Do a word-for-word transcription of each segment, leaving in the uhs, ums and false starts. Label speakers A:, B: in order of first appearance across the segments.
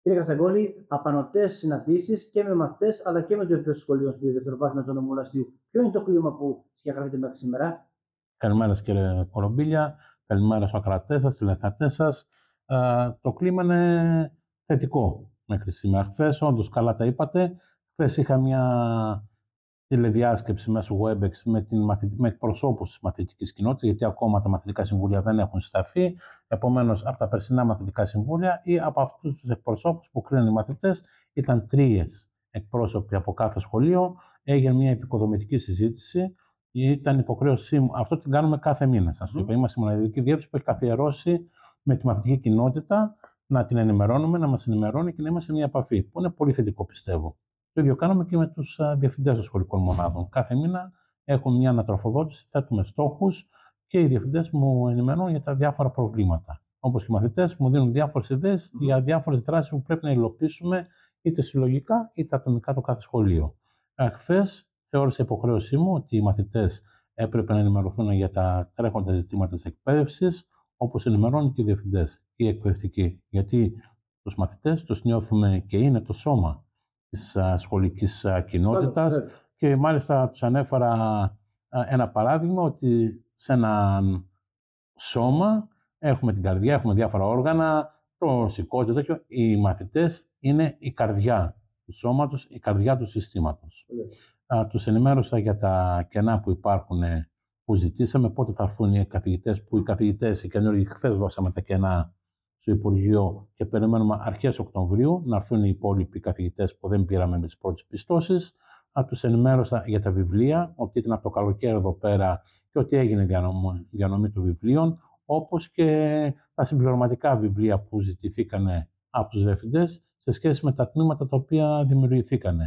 A: Κύριε Κασαγκόλη, απανωτές συναντήσεις και με μαθητές αλλά και με τους διευθυντές σχολείων στη δευτεροβάθμια του νομού Λαστιού. Ποιο είναι το κλίμα που σκιαγραφείτε μέχρι σήμερα?
B: Καλημέρα κύριε Κορομπίλια, καλημέρα στους ακροατές σας, τηλεθεατές σας. Ε, το κλίμα είναι θετικό μέχρι σήμερα. Χθες, όντως, καλά τα είπατε. Χθες είχα μια τηλεδιάσκεψη μέσω Webex με, την μαθη... με εκπροσώπους της μαθητικής κοινότητας, γιατί ακόμα τα μαθητικά συμβούλια δεν έχουν συσταθεί. Επομένως, από τα περσινά μαθητικά συμβούλια ή από αυτούς τους εκπροσώπους που κρίνουν οι μαθητές, ήταν τρίες εκπρόσωποι από κάθε σχολείο. Έγινε μια επικοδομητική συζήτηση. Ήταν υποχρέωσή μου. Αυτό την κάνουμε κάθε μήνα. Σας το είπα. Είμαστε η μοναδική διεύθυνση που έχει καθιερώσει με τη μαθητική κοινότητα να την ενημερώνουμε, να μας ενημερώνει και να είμαστε σε μια επαφή. Που είναι πολύ θετικό, πιστεύω. Το ίδιο κάνουμε και με τους διευθυντές των σχολικών μονάδων. Κάθε μήνα έχουμε μια ανατροφοδότηση, θέτουμε στόχους και οι διευθυντές μου ενημερώνουν για τα διάφορα προβλήματα. Όπως και οι μαθητές μου δίνουν διάφορες ιδέες για διάφορες δράσεις που πρέπει να υλοποιήσουμε είτε συλλογικά είτε ατομικά το κάθε σχολείο. Χθες θεώρησα υποχρέωσή μου ότι οι μαθητές έπρεπε να ενημερωθούν για τα τρέχοντα ζητήματα της εκπαίδευσης, όπως ενημερώνουν και οι διευθυντές, οι εκπαιδευτικοί. Γιατί τους μαθητές τους νιώθουμε και είναι το σώμα της σχολικής κοινότητας και μάλιστα τους ανέφερα ένα παράδειγμα ότι σε ένα σώμα έχουμε την καρδιά, έχουμε διάφορα όργανα, το σηκώτη, τέτοιο. Οι μαθητές είναι η καρδιά του σώματος, η καρδιά του συστήματος. Yeah. Τους ενημέρωσα για τα κενά που υπάρχουν, που ζητήσαμε, πότε θα έρθουν οι καθηγητές, που οι καθηγητές, οι καινούργοι, χθες δώσαμε τα κενά στο Υπουργείο και περιμένουμε αρχές Οκτωβρίου να έρθουν οι υπόλοιποι καθηγητές που δεν πήραμε με τις πρώτες πιστώσεις. Τους ενημέρωσα για τα βιβλία, ότι ήταν από το καλοκαίρι εδώ πέρα και ότι έγινε διανομή, διανομή των βιβλίων, όπως και τα συμπληρωματικά βιβλία που ζητηθήκαν από τους διευθυντές σε σχέση με τα τμήματα τα οποία δημιουργηθήκαν.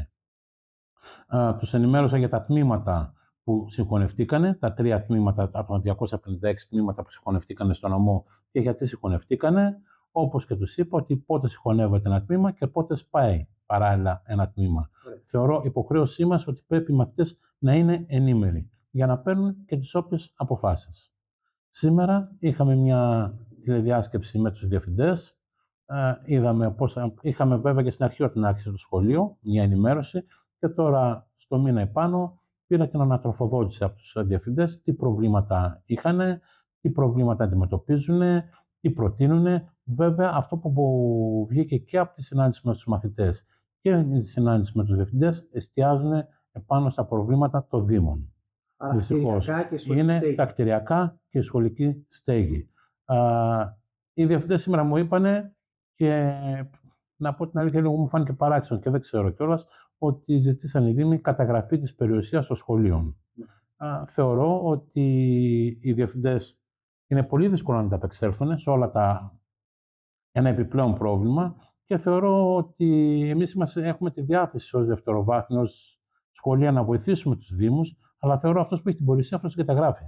B: Τους ενημέρωσα για τα τμήματα που συγχωνευτήκανε, τα τρία τμήματα από τα διακόσια πενήντα έξι τμήματα που συγχωνευτήκανε στο νομό και γιατί συγχωνευτήκανε, όπως και τους είπα ότι πότε συγχωνεύεται ένα τμήμα και πότε σπάει παράλληλα ένα τμήμα. Yeah. Θεωρώ υποχρέωσή μας ότι πρέπει οι μαθητές να είναι ενήμεροι για να παίρνουν και τις όποιες αποφάσεις. Σήμερα είχαμε μια τηλεδιάσκεψη με τους διευθυντές. Ε, είδαμε πώς, είχαμε βέβαια και στην αρχή όταν άρχισε το σχολείο μια ενημέρωση και τώρα στο μήνα επάνω πήρα την ανατροφοδότηση από τους διευθυντές, τι προβλήματα είχαν, τι προβλήματα αντιμετωπίζουν, τι προτείνουν. Βέβαια αυτό που βγήκε και από τη συνάντηση με τους μαθητές και τη συνάντηση με τους διευθυντές εστιάζουν επάνω στα προβλήματα των Δήμων. Δυστυχώς είναι στέγη. Τα κτηριακά και η σχολική στέγη. Α, οι διευθυντές σήμερα μου είπανε και να πω την αλήθεια, λίγο μου φάνηκε παράξενο και δεν ξέρω κιόλας ότι ζητήσαν οι Δήμοι καταγραφή της περιουσίας των σχολείων. Α, θεωρώ ότι οι διευθυντές είναι πολύ δύσκολο να ανταπεξέλθουν σε όλα τα ένα επιπλέον πρόβλημα και θεωρώ ότι εμείς είμαστε, έχουμε τη διάθεση ως δευτεροβάθμιο, ως σχολεία να βοηθήσουμε τους Δήμους, αλλά θεωρώ αυτός που έχει την περιουσία αυτός και τα γράφει.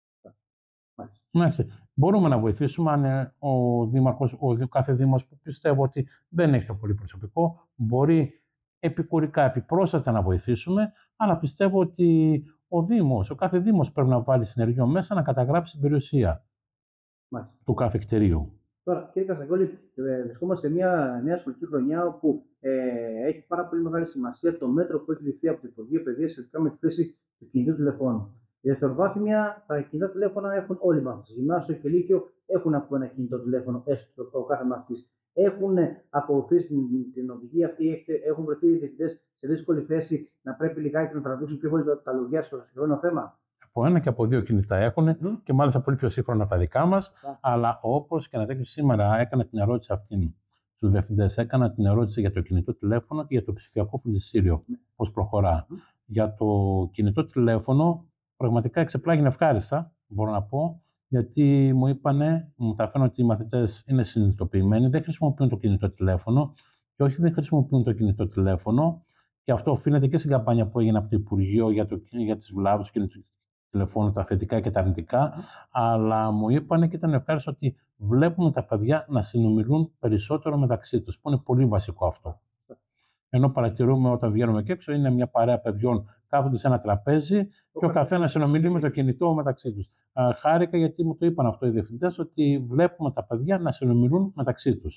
B: Μάλιστα. Μπορούμε να βοηθήσουμε αν ο δήμαρχος, ο κάθε δήμος που πιστεύω ότι δεν έχει το πολύ προσωπικό, μπορεί επικουρικά, επιπρόσθετα να βοηθήσουμε, αλλά πιστεύω ότι ο Δήμος, ο κάθε Δήμος πρέπει να βάλει συνεργείο μέσα να καταγράψει την περιουσία Μάλιστα. του κάθε κτηρίου.
A: Τώρα, κύριε Κασαγκόλη, βρισκόμαστε σε μια νέα σχολική χρονιά όπου ε, έχει πάρα πολύ μεγάλη σημασία το μέτρο που έχει ληφθεί από το Υπουργείο Παιδείας σχετικά με τη χρήση του κινητού τηλεφώνου. Η δευτεροβάθμια, τα κινητά τηλέφωνα έχουν όλοι οι μαθητές. Γυμνάσιο και λύκειο έχουν από ένα κινητό τηλέφωνο, έστω ο κάθε μαθητής. Έχουν ακολουθήσει την, την οδηγία αυτή, έχουν βρεθεί οι διευθυντές σε δύσκολη θέση να πρέπει λιγάκι να τραβήξουν πιο πολύ τα λογιά στο συγκεκριμένο θέμα.
B: Από ένα και από δύο κινητά έχουν mm. και μάλιστα πολύ πιο σύγχρονα από τα δικά μας. Yeah. Αλλά όπως και να δείξω, σήμερα έκανα την ερώτηση αυτήν στους διευθυντές. Έκανα την ερώτηση για το κινητό τηλέφωνο και για το ψηφιακό φροντιστήριο. Mm. Πώς προχωρά. Mm. Για το κινητό τηλέφωνο, πραγματικά εξεπλάγινε ευχάριστα, μπορώ να πω, γιατί μου είπανε, μου τα φαίνω ότι οι μαθητές είναι συνειδητοποιημένοι, δεν χρησιμοποιούν το κινητό τηλέφωνο και όχι δεν χρησιμοποιούν το κινητό τηλέφωνο. Και αυτό οφείλεται και στην καμπάνια που έγινε από το Υπουργείο για, το, για τις βλάβες του κινητού τηλεφώνου, τα θετικά και τα αρνητικά. Mm. Αλλά μου είπανε και ήταν ευχάριστο ότι βλέπουμε τα παιδιά να συνομιλούν περισσότερο μεταξύ τους, που είναι πολύ βασικό αυτό. Mm. Ενώ παρατηρούμε όταν βγαίνουμε και έξω, είναι μια παρέα παιδιών, κάθονται σε ένα τραπέζι και ο καθένας συνομιλεί με το κινητό μεταξύ τους. Χάρηκα γιατί μου το είπαν αυτό οι διευθυντές, ότι βλέπουμε τα παιδιά να συνομιλούν μεταξύ τους.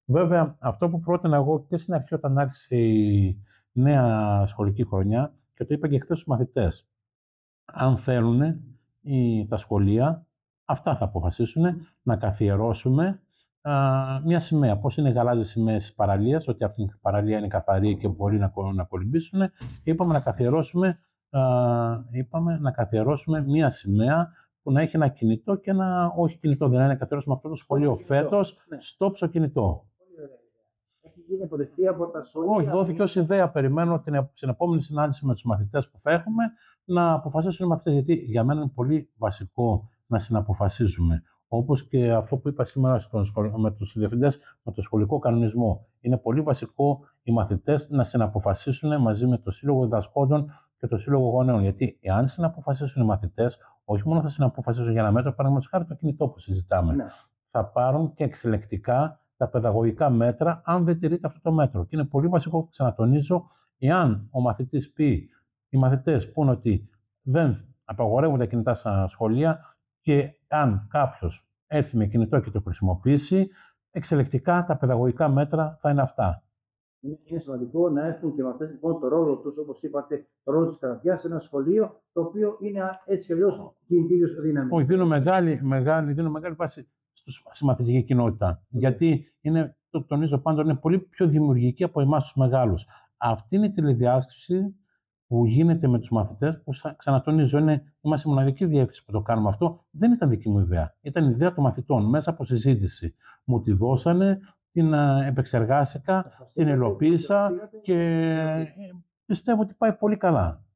B: Βέβαια, αυτό που πρότεινα εγώ και στην αρχή όταν άρχισε η νέα σχολική χρονιά, και το είπα και χθες στους μαθητές, αν θέλουν οι, τα σχολεία, αυτά θα αποφασίσουν, να καθιερώσουμε α, μια σημαία. Πώς είναι οι γαλάζιες σημαίες της παραλίας, ότι αυτή η παραλία είναι καθαρή και μπορεί να, να κολυμπήσουν. Είπαμε να καθιερώσουμε, α, είπαμε να καθιερώσουμε μια σημαία που να έχει ένα κινητό και ένα όχι κινητό. Δηλαδή να καθιερώσουμε αυτό το σχολείο φέτος, ναι. Στόπ στο κινητό.
A: Έχει γίνει αποδεκτή από τα σχολεία.
B: Όχι, δόθηκε ως ιδέα. Περιμένω την, στην επόμενη συνάντηση με τους μαθητές που θα έχουμε να αποφασίσουν οι μαθητές. Γιατί για μένα είναι πολύ βασικό να συναποφασίζουμε. Όπως και αυτό που είπα σήμερα με τους διευθυντές, με το σχολικό κανονισμό. Είναι πολύ βασικό οι μαθητές να συναποφασίσουν μαζί με το Σύλλογο Διδασκόντων και το Σύλλογο Γονέων. Γιατί εάν συναποφασίσουν οι μαθητές, όχι μόνο θα συναποφασίσουν για ένα μέτρο, παραδείγματος χάρη το κινητό που συζητάμε, ναι. Θα πάρουν και εξελεκτικά τα παιδαγωγικά μέτρα, αν δεν τηρείται αυτό το μέτρο. Και είναι πολύ βασικό, ξανατονίζω, εάν ο μαθητής πει, οι μαθητές πούν ότι δεν απαγορεύουν τα κινητά στα σχολεία και αν κάποιος έρθει με κινητό και το χρησιμοποιήσει, εξελεκτικά τα παιδαγωγικά μέτρα θα είναι αυτά.
A: Είναι σημαντικό να έχουν και μαθητές λοιπόν το ρόλο τους, όπως είπατε, το ρόλο της καρδιάς σε ένα σχολείο, το οποίο είναι έτσι και αλλιώς κινητήριος δύναμη.
B: Όχι, δίνω μεγάλη, μεγάλη, δίνω μεγάλη βάση στη μαθητική κοινότητα. Okay. Γιατί είναι, το τονίζω πάντα, είναι πολύ πιο δημιουργική από εμάς τους μεγάλους. Αυτή είναι η τηλεδιάσκεψη που γίνεται με τους μαθητές, που ξανατονίζω, είναι, είμαστε η μοναδική διεύθυνση που το κάνουμε αυτό. Δεν ήταν δική μου ιδέα. Ήταν ιδέα των μαθητών, μέσα από συζήτηση. Μου τη δώσανε, την επεξεργάστηκα, την υλοποίησα και πιστεύω ότι πάει πολύ καλά.